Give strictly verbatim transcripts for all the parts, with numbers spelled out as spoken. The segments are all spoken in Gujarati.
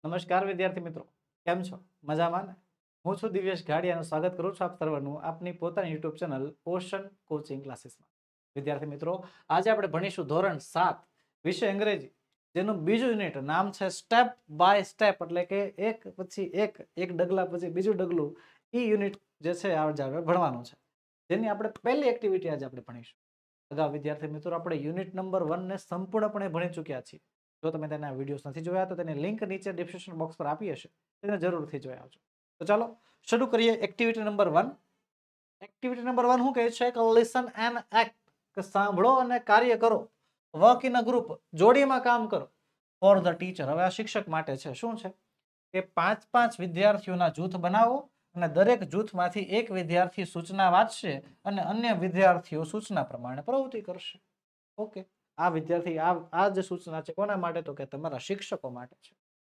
નમસ્કાર વિદ્યાર્થી મિત્રો, કેમ છો? મજામાં ને? હું છું દિવ્યેશ ઘાડિયાનું સ્વાગત કરું છું આપ સર્વનું આપની પોતાની યુટ્યુબ ચેનલ ઓશન કોચિંગ ક્લાસીસમાં. વિદ્યાર્થી મિત્રો, આજે આપણે ભણીશું ધોરણ સાત વિષય અંગ્રેજી, જેનું બીજું યુનિટ નામ છે સ્ટેપ બાય સ્ટેપ, એટલે કે એક પછી એક એક ડગલા પછી બીજું ડગલું. એ યુનિટ જે છે આજે આપણે ભણવાનું છે, જેની આપણે પહેલી એક્ટિવિટી આજે આપણે ભણીશું. અગાઉ વિદ્યાર્થી મિત્રો આપણે યુનિટ નંબર વન ને સંપૂર્ણપણે ભણી ચૂક્યા છીએ. જો તમે તેના વિડીયોઝ નથી જોયા તો તેની લિંક નીચે ડિસ્ક્રિપ્શન બોક્સ પર આપી હશે, તેને જરૂરથી જોઈ આવજો. તો ચાલો શરૂ કરીએ activity number one. Activity number one શું કહે છે કે લિસન એન્ડ એક્ટ, કે સાંભળો અને કાર્ય કરો. વર્ક ઇન અ ગ્રુપ, જોડીમાં કામ કરો. ફોર ધ ટીચર, હવે આ શિક્ષક માટે છે. શું છે કે પાંચ પાંચ વિદ્યાર્થીઓના જૂથ બનાવો અને દરેક જૂથમાંથી એક વિદ્યાર્થી સૂચના વાંચશે અને અન્ય વિદ્યાર્થીઓ સૂચના પ્રમાણે પ્રવૃત્તિ કરશે. ઓકે, આ વિદ્યાર્થી આ આ જે સૂચના છે કોના માટે? તો કે તમારા શિક્ષકો માટે છે.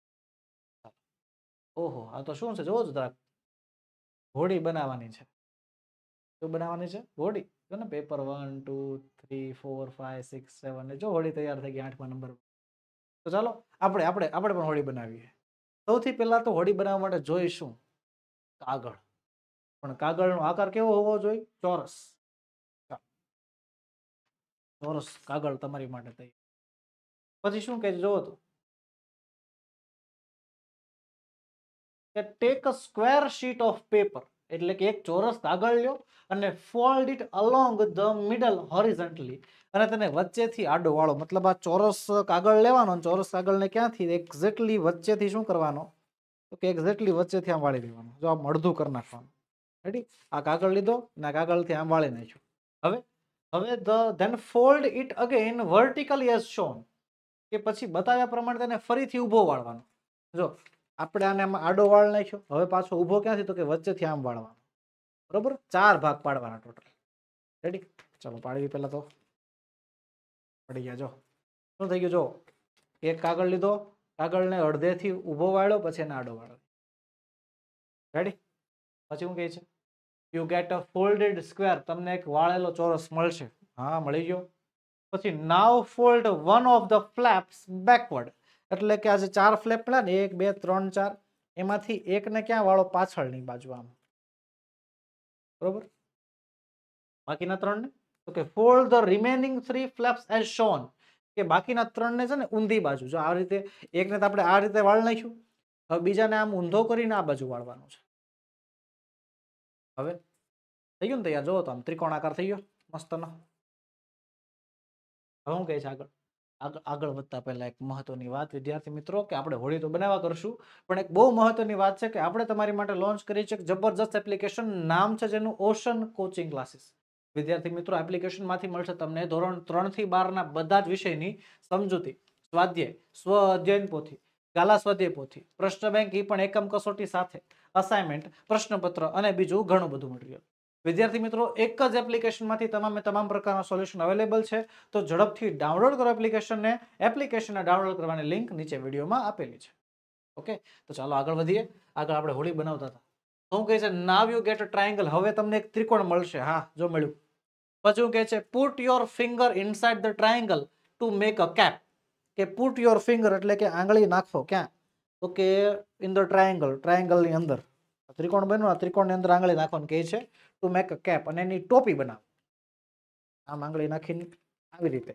ઓહો, આ તો શું છે જોવો જ જરાક. હોડી બનાવવાની છે. શું બનાવવાની છે? હોડી. જો ને paper one two three four five six seven, જો હોડી તૈયાર થઈ ગઈ આઠમા નંબર. તો ચાલો આપણે આપણે આપણે પણ હોડી બનાવીએ. સૌથી પહેલા તો હોડી બનાવવા માટે જોઈશું કાગળ. પણ કાગળનો આકાર કેવો હોવો જોઈએ? ચોરસ. ચોરસ કાગળ તમારી માટે તૈયાર. પછી શું કહે છે જોવો તો, કે take a square sheet of paper, એટલે કે એક ચોરસ કાગળ લ્યો અને fold it along the middle horizontally, અને તેને વચ્ચેથી આડો વાળો. મતલબ આ ચોરસ કાગળ લેવાનો, ચોરસ કાગળને ક્યાંથી એક્ઝેક્ટલી વચ્ચેથી શું કરવાનો? તો કે એક્ઝેક્ટલી વચ્ચેથી આમ વાળી દેવાનો. જો આમ અડધું કરી નાખવાનું. રેડી? આ કાગળ લીધો અને આ કાગળથી આમ વાળી નાખ્યું. હવે હવે the then fold it again vertically as shown, કે પછી બતાવ્યા પ્રમાણે તેને ફરીથી ઊભો વાળવાનો. જો આપણે આને આમાં આડો વાળ નાખ્યો, હવે પાછો ઊભો ક્યાંથી? તો કે વચ્ચેથી આમ વાળવાનો. બરોબર? ચાર ભાગ પાડવાના ટોટલ. રેડી? ચાલો પાડવી. પહેલા તો પડી ગયા. જો શું થઈ ગયું? જો એક કાગળ લીધો, કાગળને અડધેથી ઊભો વાળ્યો, પછી એને આડો વાળ્યો. રેડી? પછી શું કહે છે? You get a folded square, તમને એક વાળેલો ચોરસ મળશે. હા, મળી ગયો. પછી now fold one of the flaps backward, એટલે કે આ જે ચાર ફ્લેપ પડ્યા ને, એક બે ત્રણ ચાર, એમાંથી એકને ક્યાં વાળો? પાછળની બાજુ આમ. બરોબર? બાકીના ત્રણ ને? તો કે fold the remaining three flaps as shown, કે બાકીના ત્રણ ને છે ને ઊંધી બાજુ. જો આ રીતે એકને તો આપણે આ રીતે વાળ નાખ્યું, હવે બીજાને આમ ઊંધો કરીને આ બાજુ વાળવાનું છે. હવે થઈ ગયું ને તૈયાર? જોવો તો આમ ત્રિકોણાકાર થઈ ગયો મસ્તનો. હવે શું કહે છે આગળ? આગળ આગળ વધતા પહેલા એક મહત્વની વાત વિદ્યાર્થી મિત્રો, કે આપણે હોળી તો બનાવવા કરશું, પણ એક બહુ મહત્વની વાત છે કે આપણે તમારી માટે લોન્ચ કરી છે જબરજસ્ત એપ્લિકેશન. નામ છે જેનું ઓશન કોચિંગ ક્લાસીસ. વિદ્યાર્થી મિત્રો, એપ્લિકેશન માંથી મળશે તમને ધોરણ ત્રણ થી બાર ના બધા જ વિષયની સમજૂતી, સ્વાધ્યાય, સ્વ અધ્યયન પોથી, ગાલા સ્વાધ્યાય પોથી, પ્રશ્ન બેંક, એ પણ એકમ કસોટી સાથે, અસાઇનમેન્ટ, પ્રશ્નપત્ર અને બીજું ઘણું બધું મટીરિયલ. વિદ્યાર્થી મિત્રો, એક જ એપ્લિકેશનમાંથી તમામે તમામ પ્રકારના સોલ્યુશન અવેલેબલ છે. તો ઝડપથી ડાઉનલોડ કરો એપ્લિકેશનને. એપ્લિકેશનને ડાઉનલોડ કરવાની લિંક નીચે વિડીયોમાં આપેલી છે. ઓકે, તો ચાલો આગળ વધીએ. આગળ આપણે હોળી બનાવતા હતા. શું કહે છે? Now you get a triangle, હવે તમને એક ત્રિકોણ મળશે. હા, જો મળ્યું. પછી શું કહે છે? Put your finger inside the triangle to make a cap, કે પુટ યોર ફિંગર એટલે કે આંગળી નાખો ક્યાં? તો કે ઇન ધ ટ્રાયંગલ, ટ્રાયંગલની અંદર ત્રિકોણ બન્યો, આ ત્રિકોણની અંદર આંગળી નાખવાનું કહે છે. ટુ મેક અ કેપ, અને એની ટોપી બનાવો. આમ આંગળી નાખીને આવી રીતે.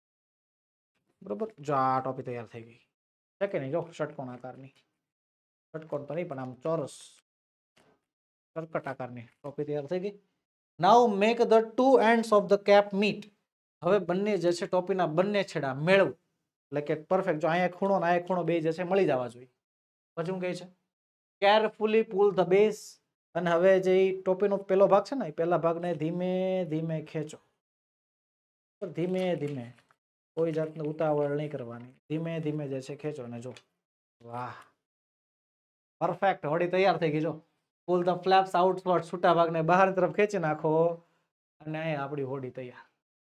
બરોબર? જો આ ટોપી તૈયાર થઈ ગઈ છે કે નહીં? જો ષટકોણ આકારની, ષટકોણ તો નહીં પણ આમ ચોરસ કર્કટ આકારની ટોપી તૈયાર થઈ ગઈ. Now make the two ends of the cap meet, હવે બંને જે છે ટોપીના બંને છેડા મેળવું, એટલે કે પરફેક્ટ. જો અહીંયા ખૂણો ને અહીંયા ખૂણો બે જે છે મળી જવા જોઈએ. પછી શું કહે છે? કેરફુલી પુલ ધ બેઝ, અને હવે જે ટોપીનો પેલો ભાગ છે ને, એ પેલા ભાગને ધીમે ધીમે ખેંચો. ધીમે ધીમે, કોઈ જાતનું ઉતાવળ નહીં કરવાની. ધીમે ધીમે જે છે ખેંચો ને જો. વાહ, પરફેક્ટ. હોડી તૈયાર થઈ ગઈ. જો પુલ ધ ફ્લેપ્સ આઉટવર્ડ, છૂટા ભાગને બહાર તરફ ખેંચી નાખો અને અહીંયા આપણી હોડી તૈયાર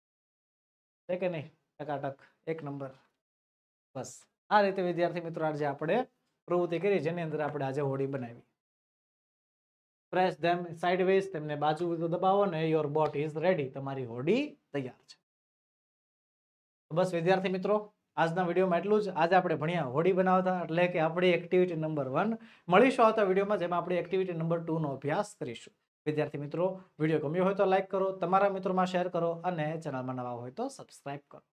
છે કે નહીં? ટકાટક, એક નંબર. બસ આ રીતે વિદ્યાર્થી મિત્રો આજે આપણે પ્રવૃત્તિ કરી, જેની અંદર આપણે આજે હોડી બનાવી. પ્રેસ ધેમ સાઇડવેઝ, તેમને બાજુ દબાવો અને યોર બોટ ઇઝ રેડી, તમારી હોડી તૈયાર છે. બસ વિદ્યાર્થી મિત્રો, આજના વિડીયોમાં એટલું જ. આજે આપણે ભણ્યા હોડી બનાવતા, એટલે કે આપણી એક્ટિવિટી નંબર વન. મળીશું આવતા વિડીયોમાં, જેમાં આપણે એક્ટિવિટી નંબર ટુ નો અભ્યાસ કરીશું. વિદ્યાર્થી મિત્રો, વિડીયો ગમ્યો હોય તો લાઈક કરો, તમારા મિત્રોમાં શેર કરો અને ચેનલમાં નવા હોય તો સબસ્ક્રાઇબ કરો.